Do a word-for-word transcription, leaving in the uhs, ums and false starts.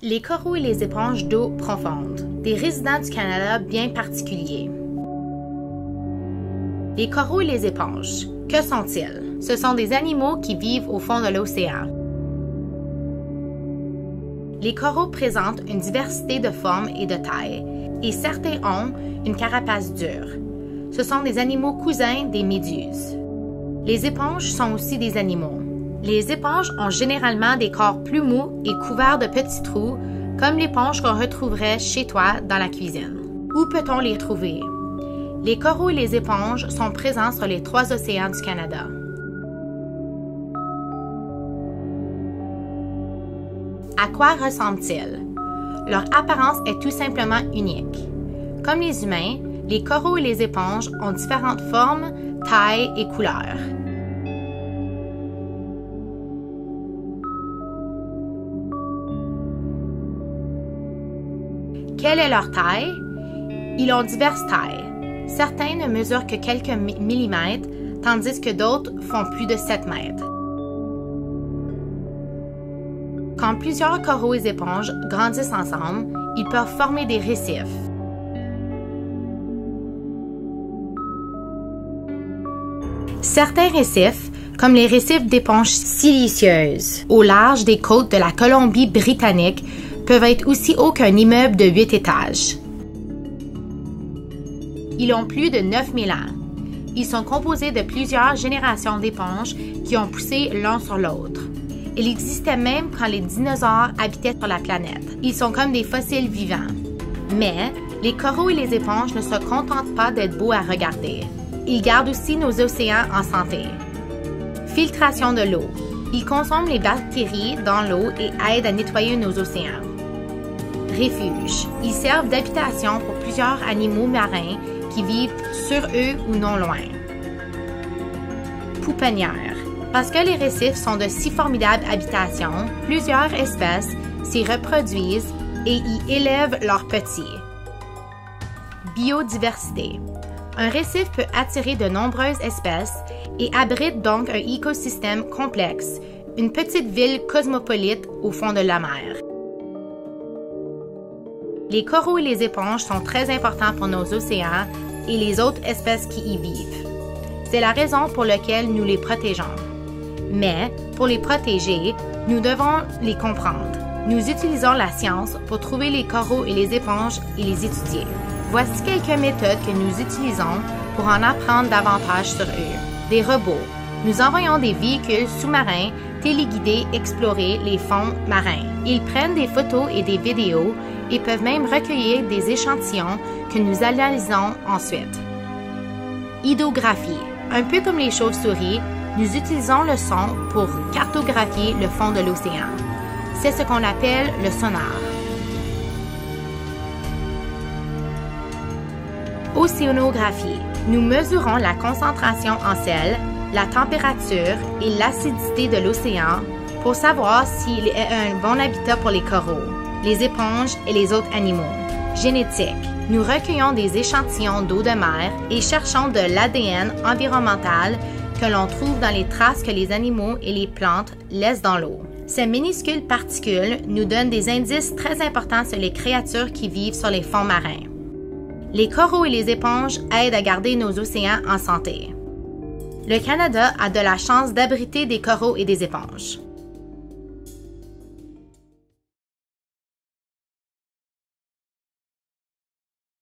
Les coraux et les éponges d'eau profonde, des résidents du Canada bien particuliers. Les coraux et les éponges, que sont-ils? Ce sont des animaux qui vivent au fond de l'océan. Les coraux présentent une diversité de formes et de tailles, et certains ont une carapace dure. Ce sont des animaux cousins des méduses. Les éponges sont aussi des animaux. Les éponges ont généralement des corps plus mous et couverts de petits trous, comme l'éponge qu'on retrouverait chez toi dans la cuisine. Où peut-on les trouver? Les coraux et les éponges sont présents sur les trois océans du Canada. À quoi ressemblent-ils? Leur apparence est tout simplement unique. Comme les humains, les coraux et les éponges ont différentes formes, tailles et couleurs. Quelle est leur taille? Ils ont diverses tailles. Certains ne mesurent que quelques millimètres, tandis que d'autres font plus de sept mètres. Quand plusieurs coraux et éponges grandissent ensemble, ils peuvent former des récifs. Certains récifs, comme les récifs d'éponges siliceuses au large des côtes de la Colombie-Britannique, peuvent être aussi hauts qu'un immeuble de huit étages. Ils ont plus de neuf mille ans. Ils sont composés de plusieurs générations d'éponges qui ont poussé l'un sur l'autre. Ils existaient même quand les dinosaures habitaient sur la planète. Ils sont comme des fossiles vivants. Mais les coraux et les éponges ne se contentent pas d'être beaux à regarder. Ils gardent aussi nos océans en santé. Filtration de l'eau. Ils consomment les bactéries dans l'eau et aident à nettoyer nos océans. Refuge. Ils servent d'habitation pour plusieurs animaux marins qui vivent sur eux ou non loin. Pouponnière. Parce que les récifs sont de si formidables habitations, plusieurs espèces s'y reproduisent et y élèvent leurs petits. Biodiversité. Un récif peut attirer de nombreuses espèces et abrite donc un écosystème complexe, une petite ville cosmopolite au fond de la mer. Les coraux et les éponges sont très importants pour nos océans et les autres espèces qui y vivent. C'est la raison pour laquelle nous les protégeons. Mais, pour les protéger, nous devons les comprendre. Nous utilisons la science pour trouver les coraux et les éponges et les étudier. Voici quelques méthodes que nous utilisons pour en apprendre davantage sur eux. Des robots. Nous envoyons des véhicules sous-marins téléguidés explorer les fonds marins. Ils prennent des photos et des vidéos et peuvent même recueillir des échantillons que nous analysons ensuite. Hydrographie. Un peu comme les chauves-souris, nous utilisons le son pour cartographier le fond de l'océan. C'est ce qu'on appelle le sonar. Océanographie. Nous mesurons la concentration en sel, la température et l'acidité de l'océan pour savoir s'il est un bon habitat pour les coraux, les éponges et les autres animaux. Génétique. Nous recueillons des échantillons d'eau de mer et cherchons de l'A D N environnemental que l'on trouve dans les traces que les animaux et les plantes laissent dans l'eau. Ces minuscules particules nous donnent des indices très importants sur les créatures qui vivent sur les fonds marins. Les coraux et les éponges aident à garder nos océans en santé. Le Canada a de la chance d'abriter des coraux et des éponges.